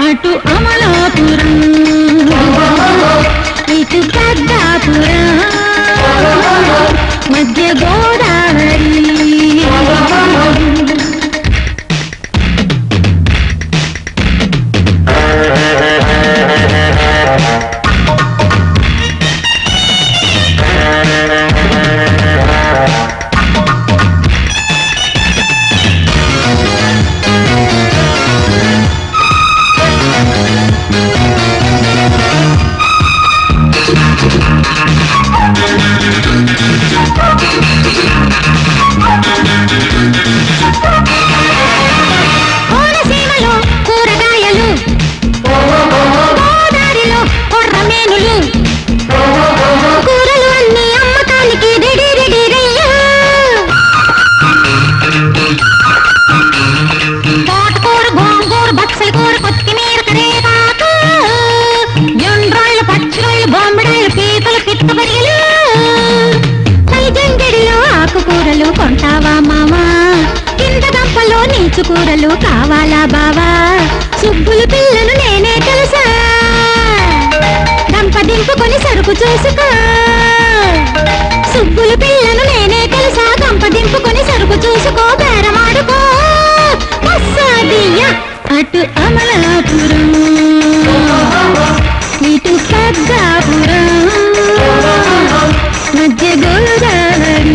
అటు అమలాపురం ఇటు పెద్దాపురం మధ్య గోదావరి కోనసీమలో కూరగాయలు గోదావరిలో కొర్రమేనులు కూరలు అన్ని అమ్మకానికి రెడీ రెడీ రయ్యా తోటకూర గోంగూర బచ్చల కూర కొత్తిమీర కరేపాకు జొండ్రాళ్ళు పచ్చిరాళ్ళు బొమ్మడాళ్ళు పీతలు పిత్తపరిగలు జంగిడిలో ఆకుకూరలు కొంటావా మామా కింద గంపలో నీచు కూరలు కావాలా బావా సుబ్బులు పిల్లను నేనే తెలుసా గంప దింపుకొని సరుకు చూసుకో సుబ్బులు పిల్లను నేనే తెలుసా గంప దింపుకొని సరుకు చూసుకో బేరమాడుకో అటు అమలాపురం ఇటు పెద్దాపురం మధ్య గోదావరి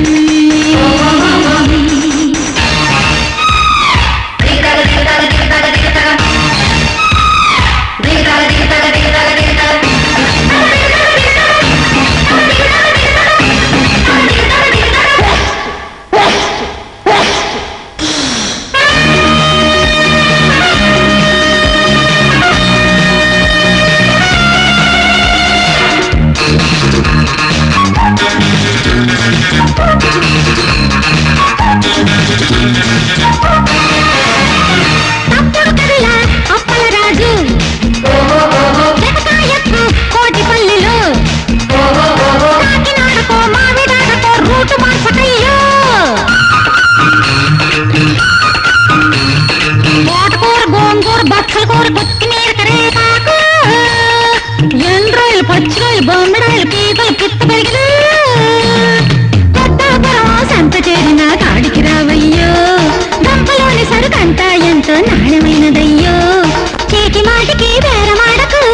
పచ్చిరాయలు బొమ్మడాయలు పీతలు పిత్తపరిగలు పెద్దాపురం సంత చేరిన కాడికి రావయ్యో గంపలోని సరుకంట ఎంతో నాణ్యమైనదయ్యో చేతి మాటికి బేరమాడకు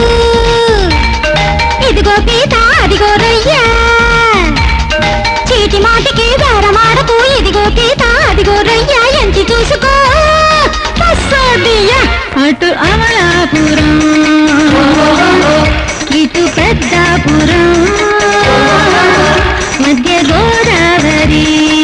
ఇదిగో పీత అదిగో రయ్యా చేతి మాటికి బేరమాడకు ఇదిగో పీత అదిగో రయ్యా ఎంచి చూసుకో అటు అమలాపురం ఇటు పెద్దాపురం మధ్య గోదావరి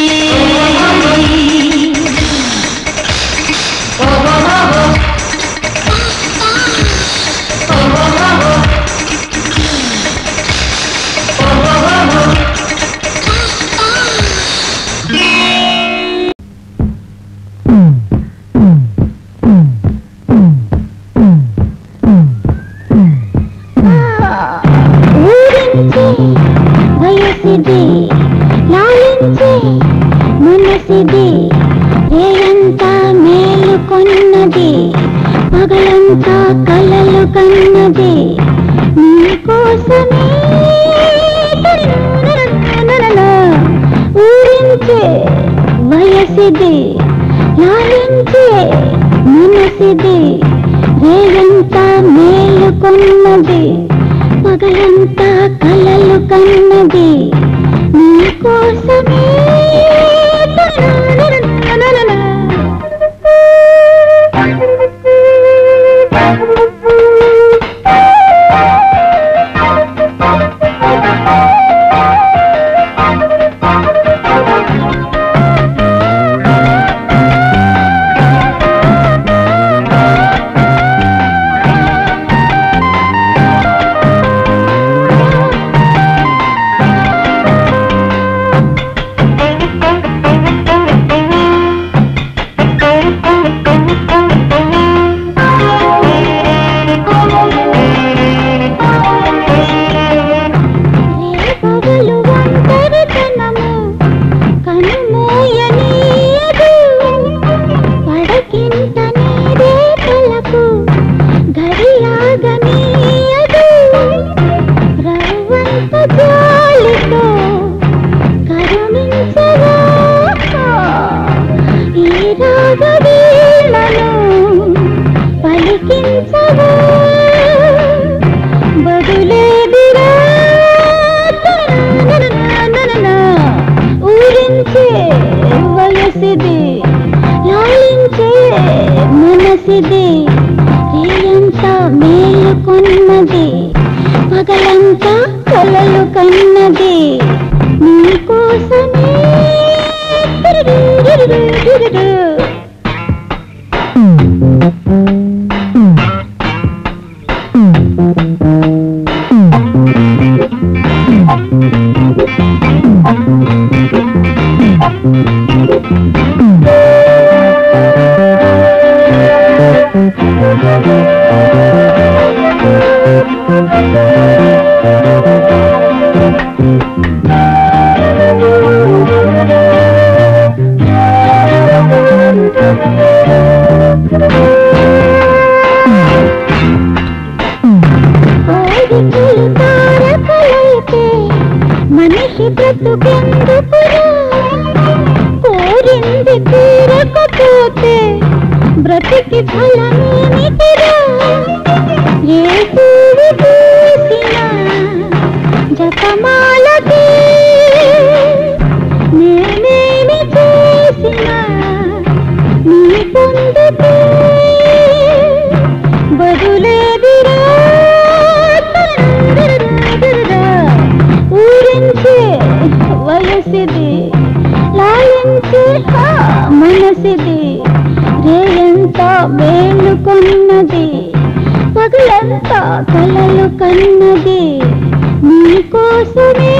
వయసిది లాలించే మనసిది రేయంతా మేలుకొన్నది పగలంతా కలలు కన్నది నీకోసమే ఊరించే వయసిది లాలించే మనసిది రేయంతా మేలుకొన్నది పగలంతా కలలు కన్నది నీకోసమే కలలు కన్నది నీకోసమే మనిషి బ్రతుకెందుకురా కోరింది తీరకపోతే బ్రతికి ఫలమేమిటిరా ఏ పూలు పూసినా జపమాలకి నేనేమి చేసినా నీ పొందుకే బదులేదిరా ఊరించే వయసిది లాలించే మనసిది రేయంత మేలుకొన్నది పగలంత కలలు కన్నది నీకోసమే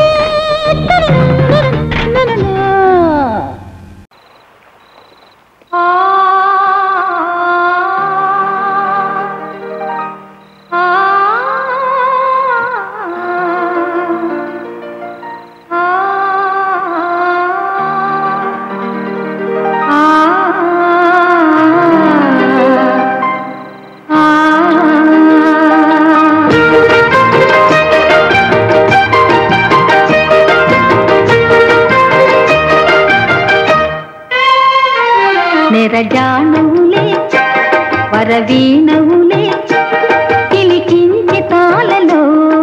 నెరజానవులే వరవీణవులే కిలికించి తాళలో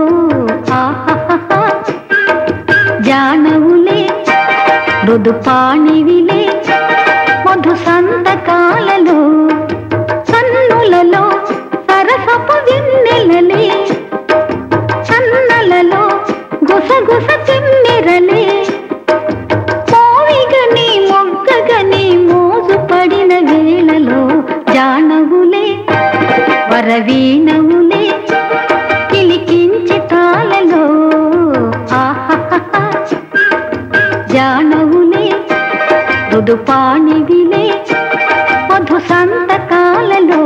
జానవులే మృదుపాణివిలే మధు సంతకాలలో సన్నులలో సరసపు వెన్నెలలే సన్నలలో గుసగుస చెమ్మెరలే మోవిగని మొగ్గగని మోజు పడిన వేళలో జానవులే వరవీణవులే కిలికించి తాళలో జానవులే మృదుపాణివిలే మధు సంతకాలలో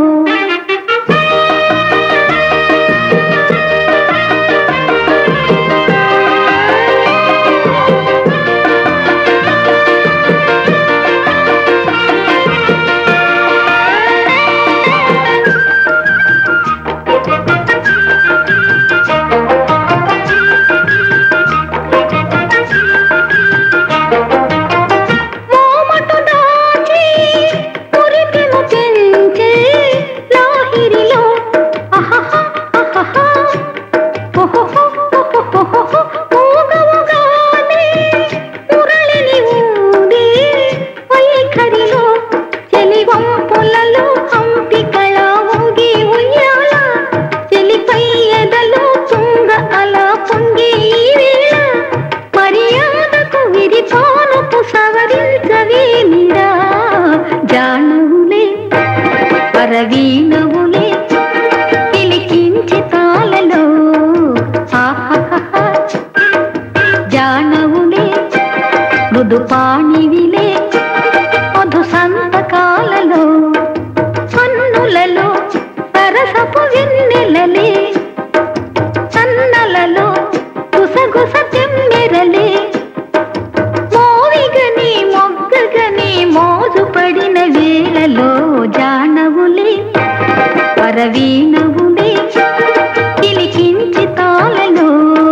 వరవీణవులే కిలికించి తాళలో జానవులే మృదుపాణివిలే మధు సంతకాలలో సన్నులలో సరసపు వెన్నెలలే సన్నలలో గుసగుస చెమ్మెరలే మోవిగని మొగ్గగని మోజు పడిన వేళలో జానవులే వరవీణవులే కిలికించి తాళలో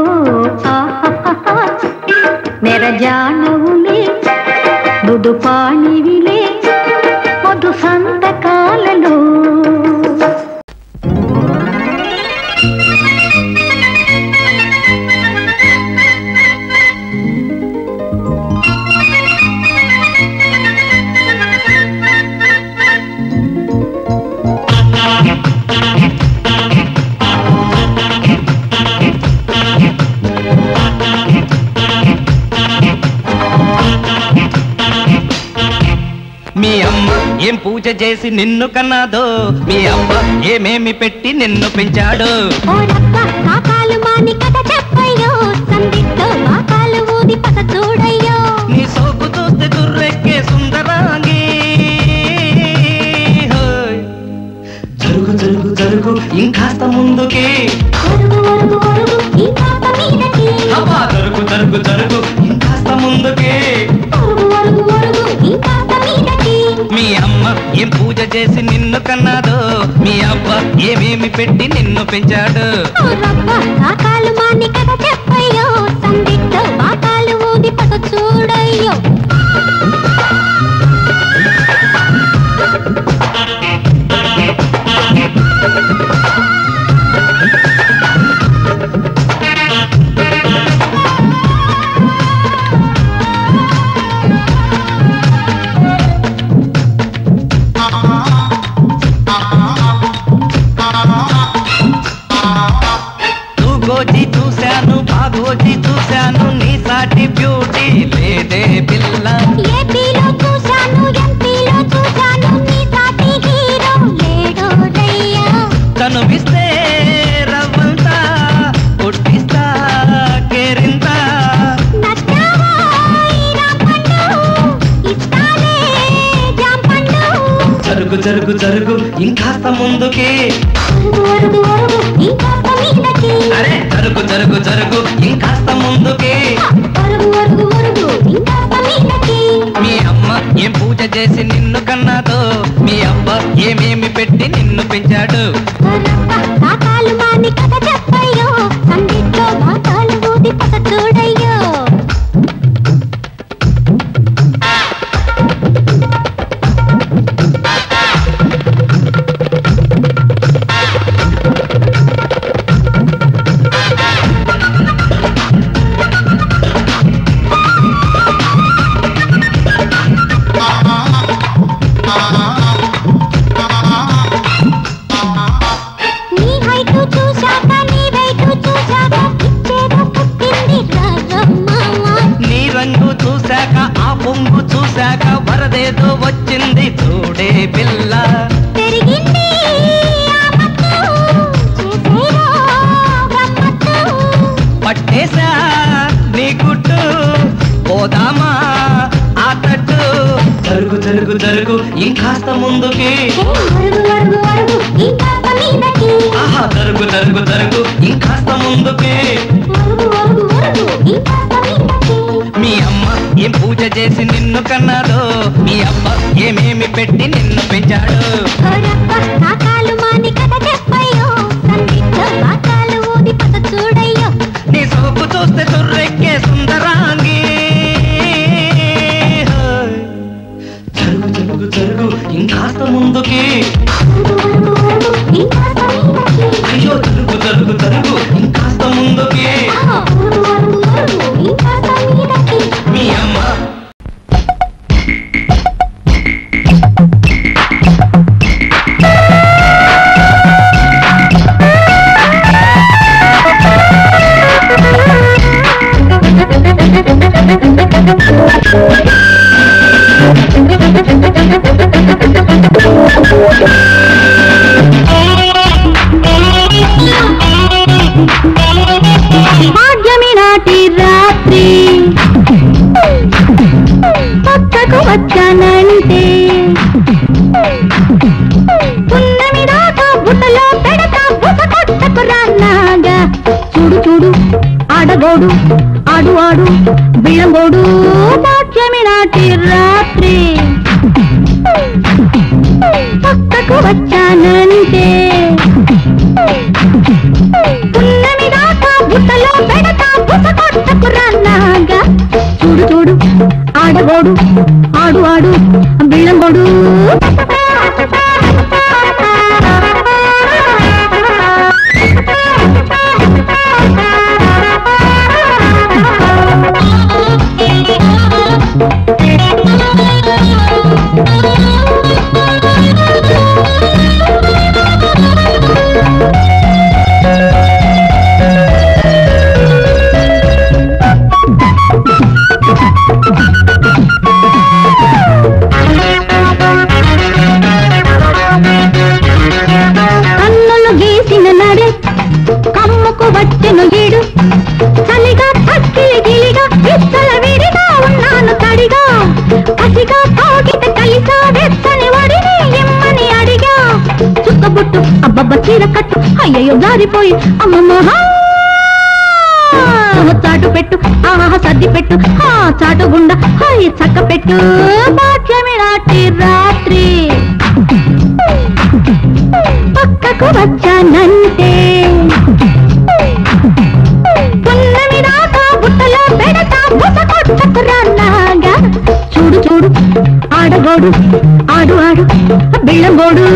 నెరజానవులే మృదుపాణివిలే మధు సంతకాలలో పూజ చేసి నిన్ను కన్నాదో మీ అవ్వ ఏమేమి పెట్టి నిన్ను పెంచాడు ఓ రబ్బ కాకాలు మాని కథ చెప్పయ్యో సందిట్లో కాకాలు ఊది పస చూడయ్యో నీ సోకు చూస్తే దుర్రెక్కే సుందరాంగి జరుగు జరుగు జరుగు ఇంకాస్త ముందుకి ఒరుగు ఒరుగు ఒరుగు ఈ పాప మీదకి అబ్బా జరుగు జరుగు జరుగు ఇంకాస్త ముందుకి ఒరుగు ఒరుగు ఒరుగు ఈ పాప మీదకి మీ అమ్మ ఏం పూజ చేసి నిన్ను కన్నాదో మీ అవ్వ ఏమేమి పెట్టి నిన్ను పెంచాడు ఓ రబ్బ కాకాలు మాని కథ చెప్పయ్యో సందిట్లో కాకాలు ఊది పస చూడయ్యో గోజీ చూశాను బాగోజీ చూశాను నీ సాటి బ్యూటీ లేదే పిల్ల ఏపీలో చూశాను ఎంపీలో చూశాను నీ సాటి హీరో లేడోడయ్యా కనువిస్తే రవ్వంతా కొట్టిస్తా కేరింతా నచ్చావా ఈ రాంపండు ఇస్తాలే జాంపండు జరుగు జరుగు జరుగు ఇంకాస్త ముందుకి ఒరుగు ఒరుగు ఈ పాప మీదకి అరే జరుగు జరుగు జరుగు ఇంకాస్త ముందుకి ఒరుగు ఒరుగు ఒరుగు ఈ పాప మీదకి మీ అమ్మ ఏం పూజ చేసి నిన్ను కన్నాదో మీ అవ్వ ఏమేమి పెట్టి నిన్ను పెంచాడు కాకాలు మాని కథ చెప్పయ్యో సందిట్లో కాకాలు ఊది పస చూడయ్యో నీ హైటు చూశాక నీ వెయిటు చూశాక ఇచ్చేదో పుట్టింది రాజమ్మావా నీ రంగు చూశాక ఆ పొంగు చూశాక వరదేదో వచ్చింది చూడే పిల్ల పెరిగింది ఆ మత్తు చేసేదో గమ్మత్తు పట్టేశా నీ గుట్టు పోదామా ఆ తట్టు జరుగు జరుగు జరుగు ఇంకాస్త ముందుకి ఒరుగు ఒరుగు ఒరుగు ఈ పాప మీదకి ఆహా జరుగు జరుగు జరుగు ఇంకాస్త ముందుకి ఒరుగు ఒరుగు ఒరుగు ఈ పాప మీదకి మీ అమ్మ ఏం పూజ చేసి నిన్ను కన్నాదో మీ అవ్వ ఏమేమి పెట్టి నిన్ను పెంచాడు ఒరబ్బ కాకాలు మాని కథ చెప్పయ్యో సందిట్లో కాకాలు ఊది పస చూడయ్యో నీ సోపు చూస్తే తుర్రెక్కే సుందరాంగి జరుగు జరుగు జరుగు ఇంకాస్త ముందుకి ఒరుగు ఒరుగు ఈ పాప మీదకి అయ్యో జరుగు జరుగు జరుగు ఇంకాస్త ముందుకి ఒరుగు ఒరుగు ఒరుగు ఈ పాప మీదకి మీ అమ్మ భాగ్యమి నాటి రాత్రి పక్కకు వచ్చానంటే పున్నమి దాకా బుట్టలో పెడతా బుస కొట్టకు రాగా చూడు చూడు ఆడగోడు ఆడు ఆడు బిళ్ళంగోడు భాగ్యమి నాటి రాత్రి పక్కకు వచ్చానంటే పున్నమి దాకా బుట్టలో పెడతా బుస కొట్టకు రాగా చూడు చూడు ఆడగోడు ఆడు ఆడు బిళ్ళంగోడు అబ్బబ్బ చీర కట్టు అయ్యయ్యో జారిపోయి అమ్మమ్మ చాటు పెట్టు ఆహా సర్ది పెట్టు చాటు గుండా హాయి చక్క పెట్టు భాగ్యమి నాటి రాత్రి పక్కకు వచ్చానంటే పున్నమి దాకా బుట్టలో పెడతా బుసకొట్టకురాగా చూడు చూడు ఆడగోడు ఆడు ఆడు బిళ్ళగోడు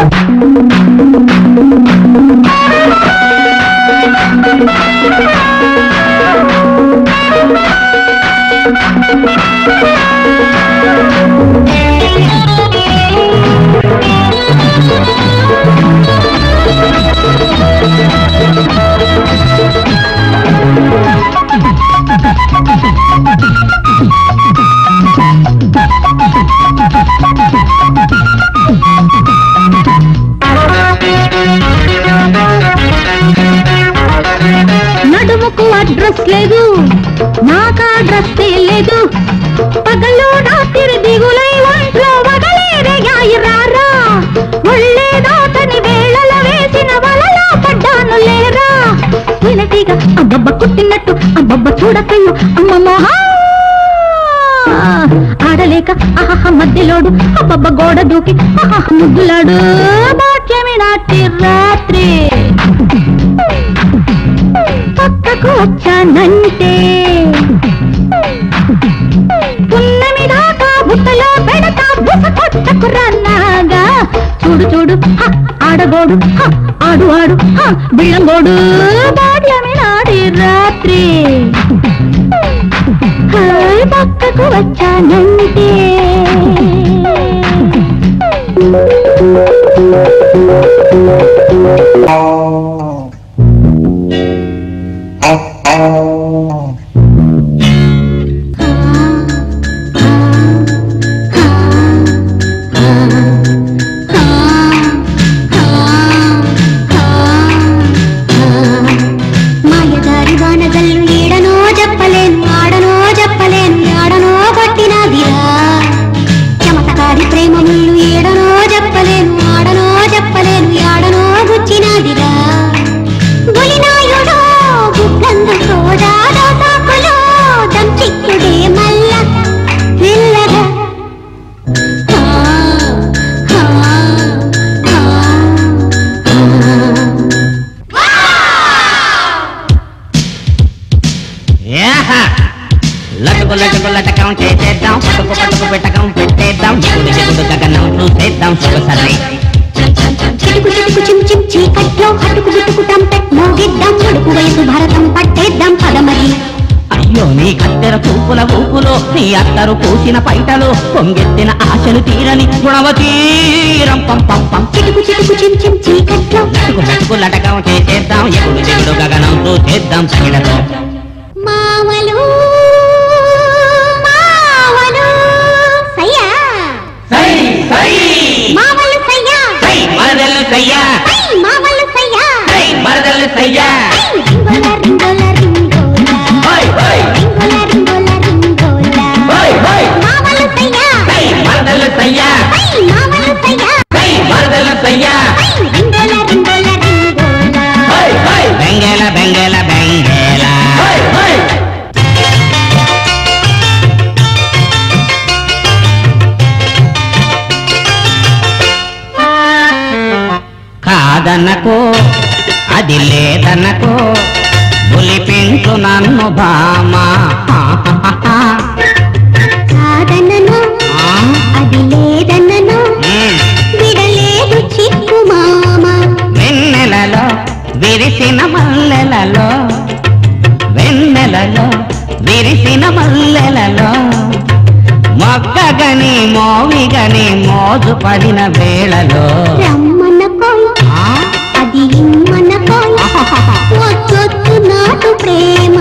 నడుముకు అడ్రస్ లేదు నాకు అడ్రస్ లేదు పగలు రాత్రి దిగులై ఒంట్లో వగలేరయ్యాయిరారా ఒళ్ళే దాతని వేళల వేసిన వలలో పడ్డాను లేరా వినటిగా అబ్బబ్బ కుట్టినట్టు అబ్బబ్బ చూడకయ్యో అమ్మమ్మ ఆడలేక ఆహా మధ్యలోడు అబ్బబ్బ గోడ దూకి ఆహా ముద్దులాడు భాగ్యమి నాటి రాత్రి పక్కకు వచ్చానంటే పున్నమి దాకా బుట్టలో పెడతా బుసకొట్టకురాగా చూడు చూడు ఆడగోడు ఆడు ఆడు బిళ్ళంగోడు భాగ్యమి నాటి రాత్రి పక్కకు వచ్చానంటే మాయదారి వానగల్లు ఏడనో చెప్పలేను ఆడనో చెప్పలేను ఆడనో కొట్టినదిరా చమత్కారి ప్రేమ ముళ్ళు ఏడనో చెప్పలేను ఆడనో చెప్పలేను ఆడనో గుచ్చినదిరా గులినాయుడో గుడ్లందు సోడాడో తాకులో దంచిక్కుడే మల్ల పిల్లగా లటుకు లటుకు లటకం చేసేద్దాం పట్టుకు పట్టుకు పెట్టకం పెట్టేద్దాం ఎగుడు ఎగుడు గగనం చూసేద్దాం సొగసరి చిటుకు చిటుకు చిమ్ చిమ్ చీకట్లో హటుకు బిట్టుకు టంపెట్ మోగిద్దాం అడుగు వయసు భారతం పట్టేద్దాం పదమరి అయ్యో నీ కత్తెర చూపుల ఊపులో నీ అత్తరు పూసిన పైటలో పొంగెత్తిన ఆశలు తీరని గుణవతీరం పం పం పం చిటుకు చిటుకు చిమ్ చిమ్ చీకట్లో లటుకు లటుకు లటకం చేసేద్దాం ఎగుడు ఎగుడు గగనం చూసేద్దాం సగిడతో మావలు మావలు సయ్యా సై సై మావలు సయ్యా సై మరదలు సయ్యా సై మావలు సయ్యా సై మరదలు సయ్యా రింగోలా రింగోలా రింగోలా హై హై రింగోలా రింగోలా హై హై మావలు సయ్యా సై మరదలు సయ్యా సై మావలు సయ్యా సై మరదలు సయ్యా రింగోలా రింగోలా రింగోలా హై హై బెంగేల బెంగేల బెంగేల హై హై కాదనకో అది లేదనకో ఒలిపించు నన్ను భామా కాదనను అది లేదనను విడలేదు చిక్కు మామ వెన్నెలలో విరిసిన మల్లెలలో వెన్నెలలో విరిసిన మల్లెలలో మొగ్గగని మోవిగని మోజు పడిన వేళలో రమ్మన పోయి అది ఇమ్మన పోయి వచ్చొచ్చు నాటు ప్రేమ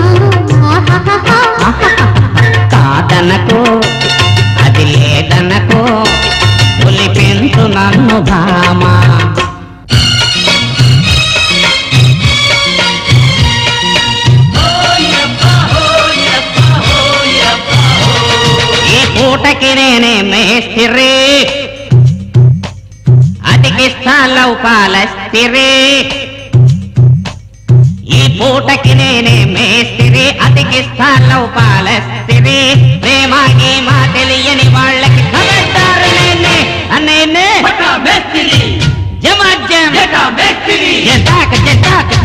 కాదనకో అది లేదనకో ఒలిపించు నన్ను భామా ఈ పూటకి నేనే మేస్తిరి అతికిస్తాలో శాస్త్రి ఈ పూటకి నేనే మేస్త్రి అతికిస్తాను పాలస్త్రి ప్రేమ గేమా తెలియని వాళ్ళకి ఖబర్దారు నేనే జమాజం జటాక జటాక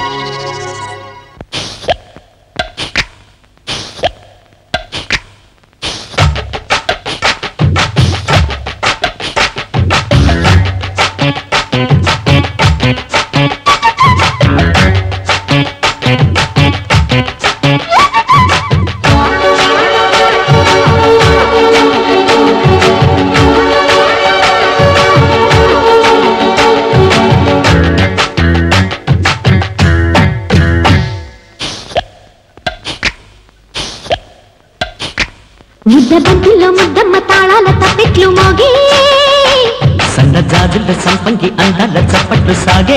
ముద్దబంతిలో ముద్దమ్మ తాళాల తప్పెట్లు మోగి సన్న జాజుల సంపంగి అందాల చప్పట్లు సాగే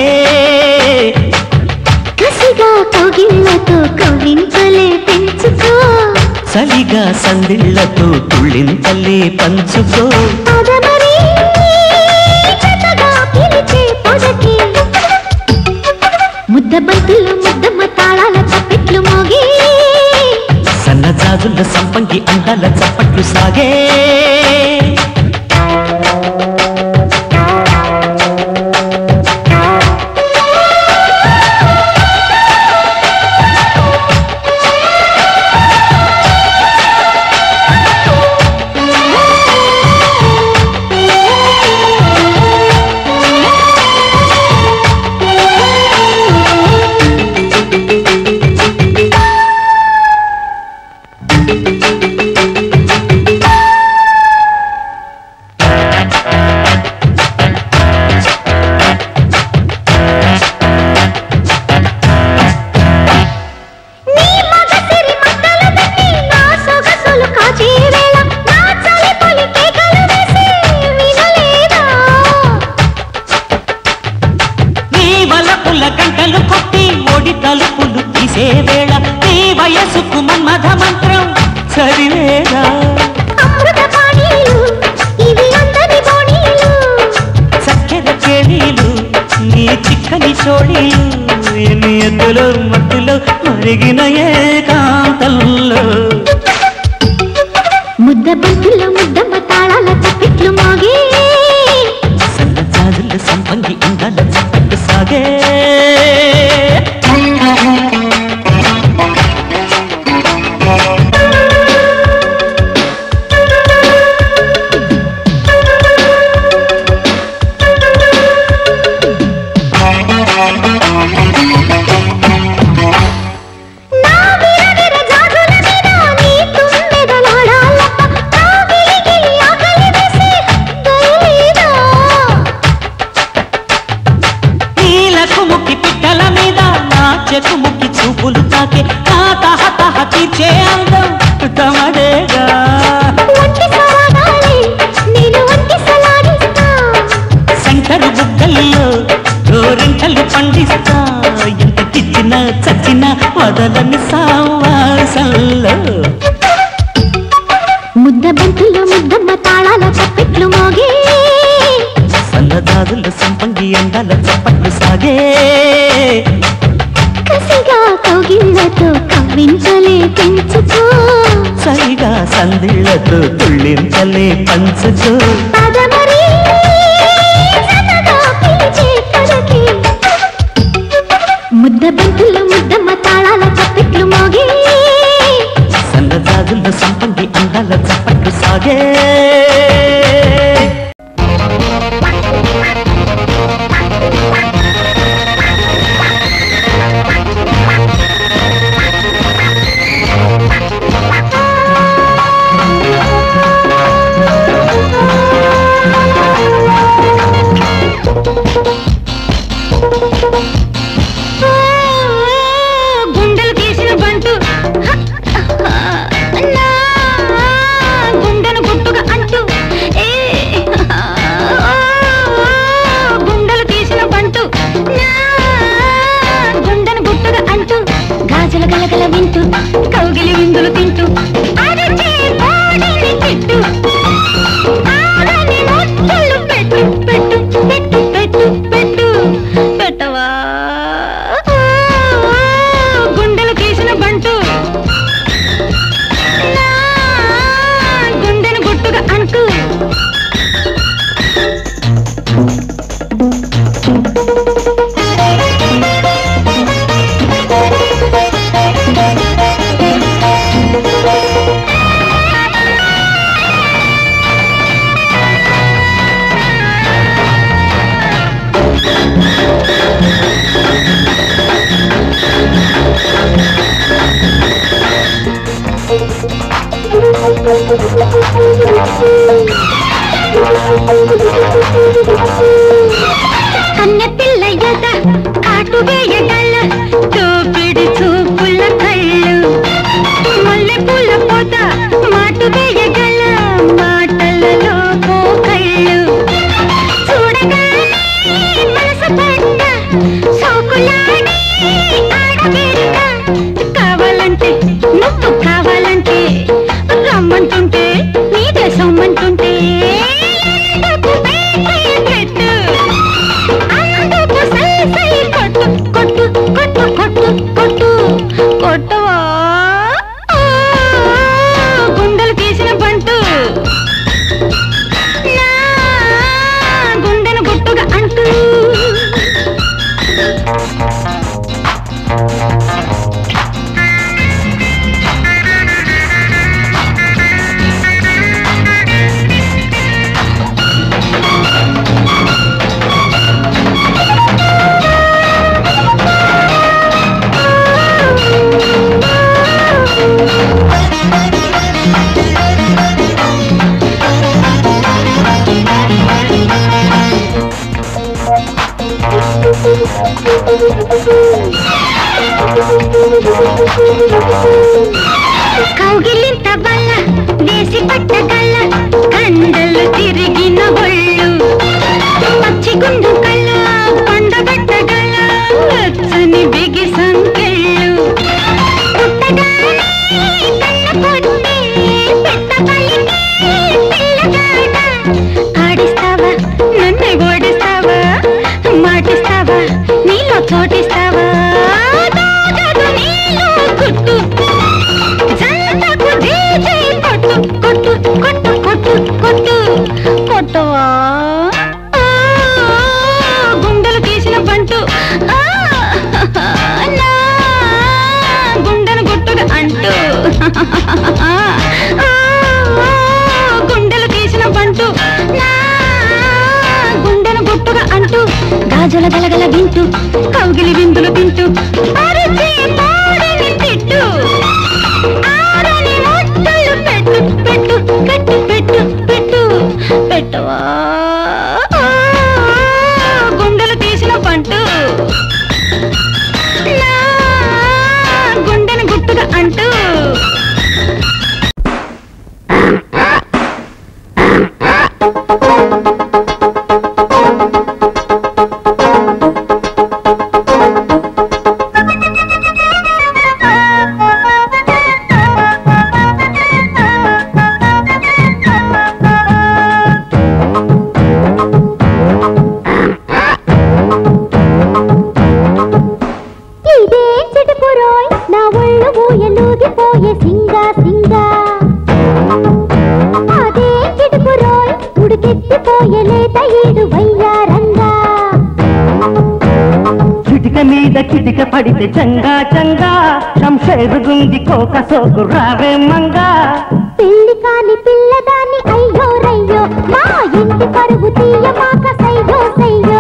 కసిగా కౌగిళ్ళతో కౌగిలింతలే పెంచుకో చలిగా సందిళ్లతో తుళ్ళింతలే పంచుకో పదమరి జతగా పిలిచే పొదకి ముద్దబంతిలో ముద్దమ్మ తాళాల తప్పెట్లు మోగి సన్న జాజుల సంపంగి అందాల చప్పట్లు సాగే గంటలు కొట్టి ఓడి తలుపులు తీసే వేళ నీ వయసుకు మన్మథ మంత్రం చదివేదా చక్కెర కేళీలు నీ చిక్కని చోడీలు ఎన్ని ఎద్దులో మత్తులో మరిగిన ఏకాంతంలో ముద్దబంతుల్లో ముద్దమ్మ తాళాల తప్పెట్లు మోగి సన్న జాజుల సంపంగి అందాల చప్పట్లు సాగే ముక్కి చూపులు తాకే తాహ తీర్చే అందం తమడేగా సెంటరు బుగ్గల్లో గోరింటలు పండిస్తా ఎంత తిచ్చినా చచ్చినా వదలని సావాసంలో ముద్దబంతుల్లో ముద్దమ్మ తాళాల తప్పెట్లు మోగి సన్నదాదుల సంపంగి అందాల చప్పట్లు సాగే కసిగా కౌగిళ్ళతో కవ్వించలే పెంచుకో సరిగా సందిళ్లతో తుళ్ళించలే పంచుకో పదమరి జతగా పిలిచే పొదకి ముద్దబంతుల్లో ముద్దమ్మ తాళాల తప్పెట్లు మోగి సన్నదాదుల సంపంగి అందాల చప్పట్లు సాగే కన్నె పిల్ల ఎద కాటు వేయగల తోపిడి చూపుల కళ్ళు మల్లె పూల పొద మాటు వేయగల మాటలలో కళ్ళు చూడగానే మనసు పడ్డ సోకులాడి ఆడబిడ్డ కావాలంటే నువ్వు కావాలంటే రమ్మంటుంటే నీ దేశం అంటుంటే కొట్టవా గుండెలు తీసిన పంటు నా గుండెను గుట్టుగా అంటూ కౌగిలింత బల్ల వేసి పట్టగల కండలు తిరిగిన ఒళ్ళు పచ్చి గుండు కళ్ళ పండబెట్టగల వచ్చని బిగి సంకెళ్ళు పుట్టగానే కళ్ళ కొట్టి పెట్ట పలికి పిల్లగాడ ఆడిస్తావా నన్ను ఓడిస్తావా మాటిస్తావా నీలో చోటిస్తావా నీలో గుట్టు జంటకు డీజే కొట్టు కొట్టు కొట్టు కొట్టు కొట్టు కొట్టవా గుండెలు తీసిన పంటు నా గుండెను గుట్టుగా అంటూ గుండెలు తీసిన పంటు నా గుండెను గుట్టుగా అంటూ గాజుల గలగల వింటూ కౌగిలి విందులు తింటూ అరిచి పాడని తిట్టు ఆరని ముద్దలు పెట్టు పెట్టు పెట్టు పెట్టు పెట్టు పెట్టవా గుండెలు తీసిన పంటు నా గుండెను గుట్టుగా అంటూ చిటిక పడితే చంగా చంగా శంషేరుగుంది కోక సోకు రావే మంగా పెళ్లి కాని పిల్లదాన్ని అయ్యో రయ్యో మా ఇంటి పరుగు తీయమాక సయ్యో సయ్యో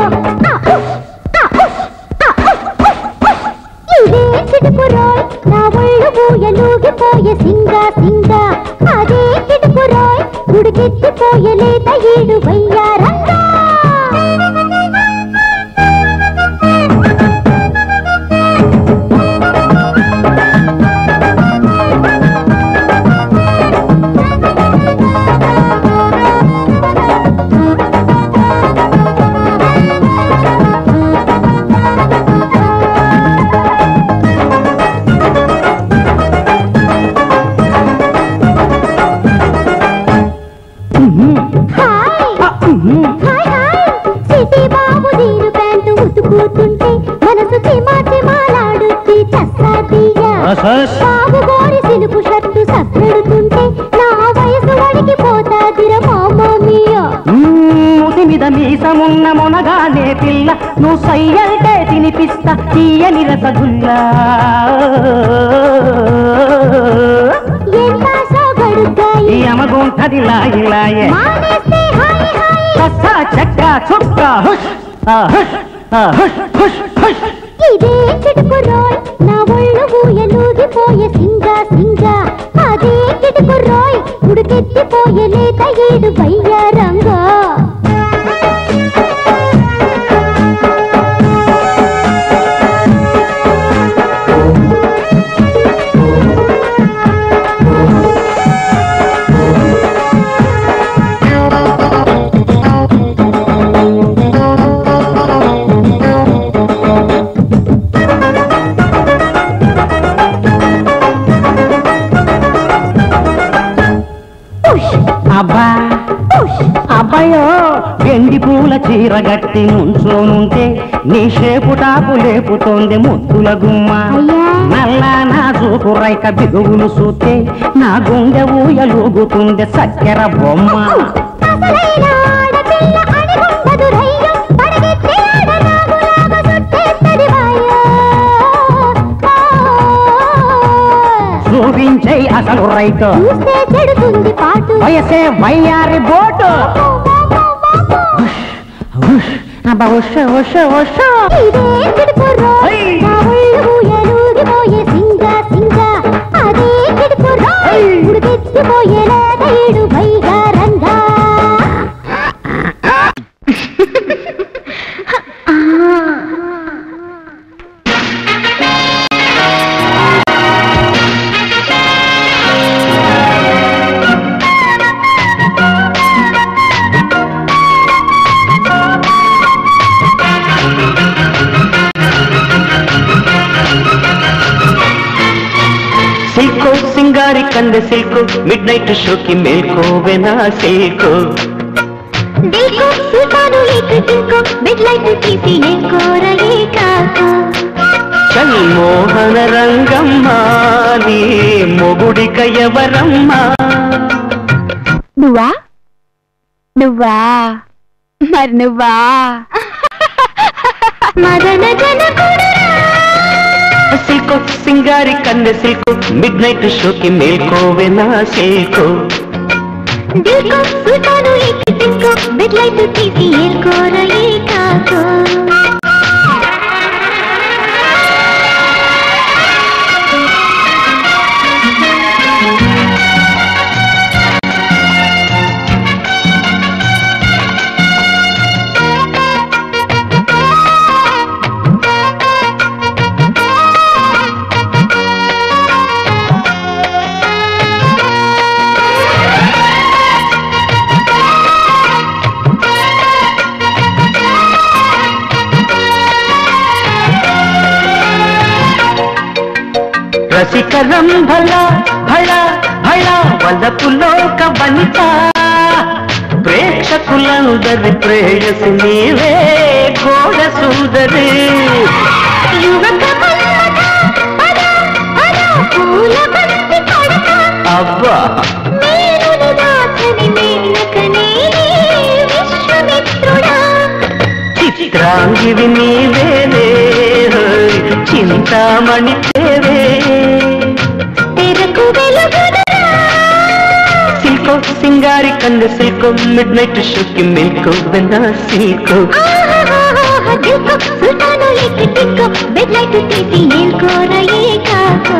ఇదే చిటుకు రోయ్ నా ఒళ్ళు ఊయలూగిపోయే సింగా సింగా అదే చిటుకు రోయ్ ఉడికెత్తిపోయే లేత ఈడు వయ్యారంగా మనసు చిమా చిమాలాడుద్ది చస్సాదియా బాబు గోరి సిలుపు షర్టు సప్పెడుతుంటే నా వయసు వడికిపోతాదిర మామమియా మూతి మీద మీసమున్న మొనగానే పిల్ల నువ్వు సయ్యంటే తినిపిస్తా తీయని రసగుల్లా ఎంత సోగడుగాయి యమగుంటది లాయి లాయే మానేస్తే హాయి హాయి కస్సా చక్క చుక్క హుష్ హుష్ హుష్ హుష్ ఇదే చిటుకు రోయ్ నా ఒళ్ళు ఊయలూగిపోయే సింగా సింగా అదే చిటుకు రోయ్ ఉడికెత్తిపోయే లేత ఈడు వయ్యారంగా చీరగట్టి నుంచోనుంటే నీ షేపు టాపు లేపుతోంది ముద్దుల గుమ్మ నల్ల నా చూపు రైక బిగువులు చూస్తే నా గుండె ఊయలూగుతుంది చక్కెర బొమ్మ చూపించే అసలు రైతు వయసే వయ్యారి బోటు సిల్కో సింగారి కందె సిల్కో మిడ్ నైట్ షోకి మేల్కోవెనా సిల్కో దిల్కో సుల్తాను ఏక్ దిల్కో మిడ్ నైట్ తీసి ఏకోరలే కాకో చల్ మోహన రంగమ్మ నీ మొగుడిక ఎవరమ్మా నువ్వా నువ్వా మరి నువ్వా మదన జనకుడా సిల్కో సింగారి కందె సిల్కో మిడ్ నైట్ షోకి మేల్కోవెనా సిల్కో దిల్కో సుల్తాను ఏక్ దిల్కో మిడ్ నైట్ తీసి ఏకోరలే కాకో రసికరం భళ భళ భళ వలపులోక వనిత ప్రేక్షకులందరి ప్రేయసి నీవే గోడ సుందరి అబ్బా చిత్రాంగివి నీవేలే చింతామణి తేవే సిల్కో సింగారి కందె సిల్కో మిడ్ నైట్ షోకి మేల్కోవెనా సిల్కో దిల్కో సుల్తాను ఏక్ దిల్కో మిడ్ నైట్ తీసి ఏకోరలే కాకో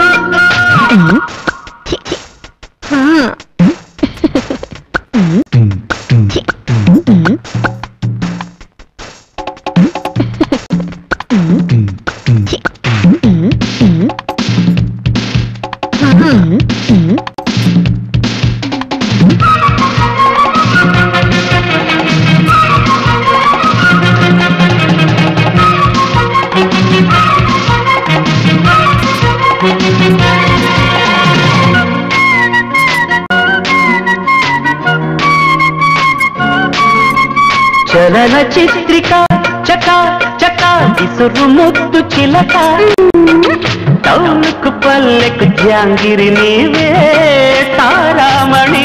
చలన చిత్రిక చకా చకా ఇసురు ముద్దు చిలక టౌనుకు పల్లెకు జాంగిరి నీవే తారామణి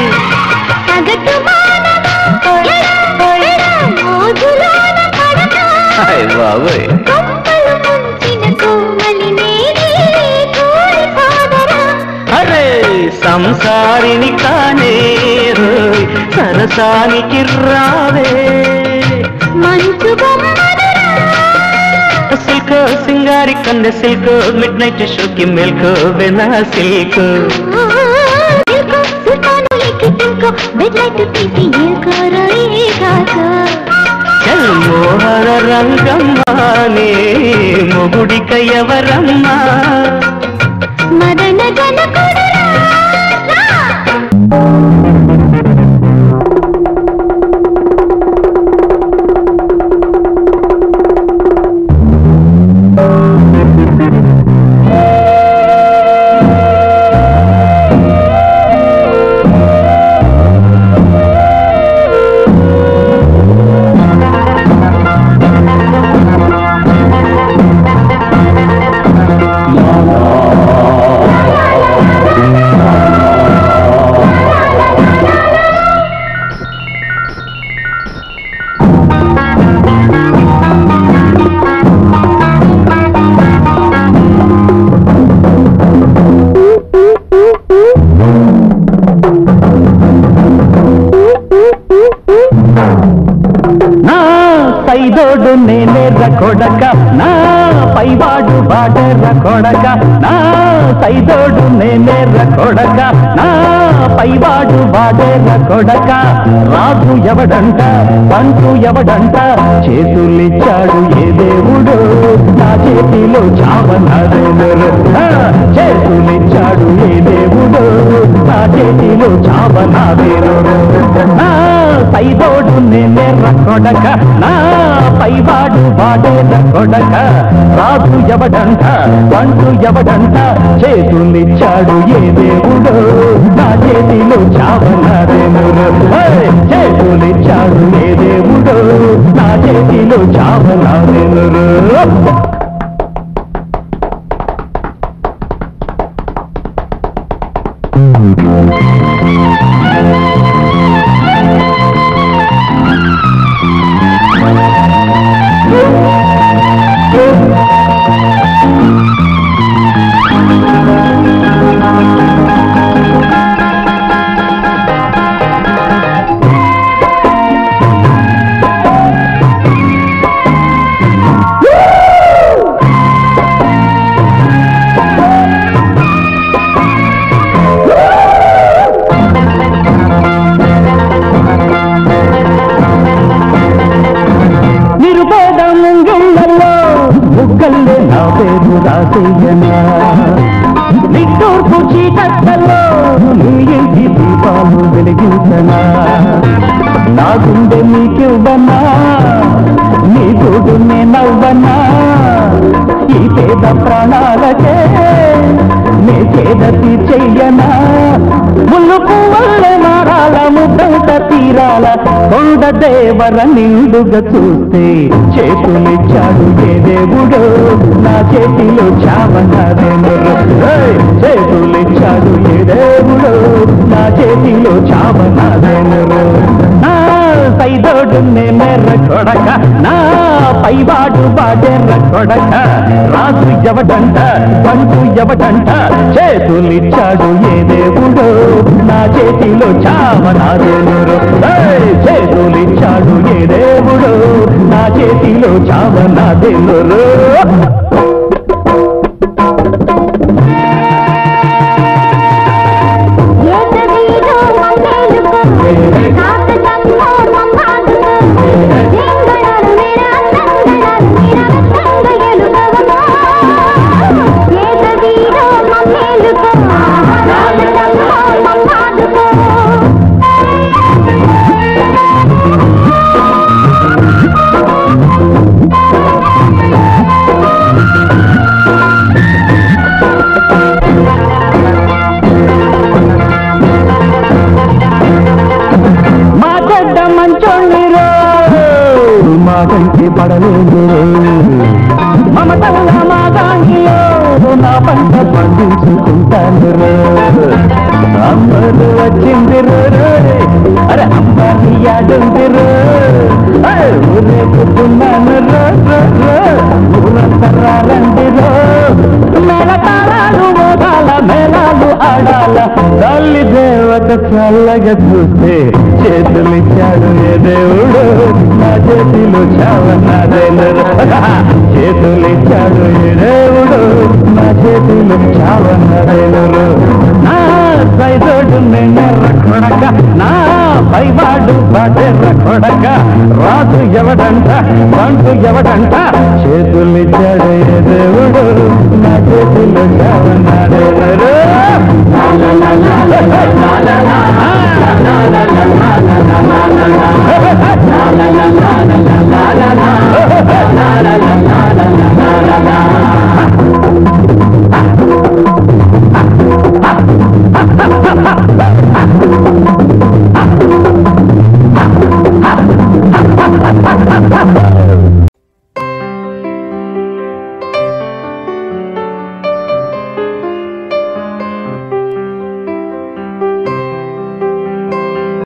బాబోయ్ అరే సంసారిని కానే సరసానికి రావే మంచు సిల్కో సింగారి కందె సిల్కో మిడ్ నైట్ షోకి మేల్కోవెనా సిల్కో దిల్కో సుల్తాను ఏక్ దిల్కో మిడ్ నైట్ తీసి ఏకోరలే కాకో చల్ మోహన రంగమ్మ నీ మొగుడిక ఎవరమ్మా మదన జనకుడా కొడక నా పైవాడు బాడెర్ర కొడక నా సైదోడు నేనేర్ర కొడక నా పైవాడు బాడెర్ర కొడక రాజు ఎవడంట పంటు ఎవడంట చేతులిచ్చాడు ఏ దేవుడు నా చేతిలో చావనాదేనురు చేతులిచ్చాడు ఏ దేవుడు నా చేతిలో చావనాదేనురు నా సైదోడు నేనేర్ర కొడక నా పైవాడు బాడేర్ర కొడక రాజు ఎవడంట పంటు ఎవడంట చేతులిచ్చాడు ఏ దేవుడు నా చేతిలో చావనాదేనురు చేతులిచ్చాడు ఏ దేవుడు నా చేతిలో చావనాదేనురు నిట్టూర్పు చీకట్టలో నీ ఇంటి దీపాలు వెలిగించనా నా గుండె నీకివ్వనా నీ తోడు నేనవ్వనా ఈ పేద ప్రాణాలకే నే చేద తీర్చెయ్యనా ముళ్ళు పువ్వులే మారాల ముద్దంత తీరాల కొండ దేవర నిండుగా చూస్తే చేతులిచ్చాడు ఏ దేవుడు నా చేతిలో చావనాదేనురు చేతులిచ్చాడు ఏ దేవుడు నా చేతిలో చావనాదేనురు నా సైదోడు నేనెర్ర కొడక నా పైవాడు బాడెర్ర కొడక రాజు ఎవడంట పంటు ఎవడంట చేతులిచ్చాడు ఏ దేవుడు నా చేతిలో చావనాదేనురు చేతులిచ్చాడు ఏ దేవుడు నా చేతిలో చావనాదేనురు మాటంటే పడలేదు మమతల మాగాణిలో నా పంట పండించుకుంటాను అమ్మలు వచ్చింది అరే అమ్మాయి యాడుందిరు ఊరేగుతున్నాను ఊరంతరాలందిరో మేళ తాళాలు మోగాల మేళాలు ఆడాల తల్లి దేవత చల్లగా చూస్తే చేతులిచ్చాడు ఏ దేవుడు నా చేతిలో చావనాదేనురు చేతులిచ్చాడు ఏ దేవుడు నా చేతిలో చావనాదేనురు నా సైదోడు నేనెర్ర కొడక నా పైవాడు బాడెర్ర కొడక రాజు ఎవడంట పంటు ఎవడంట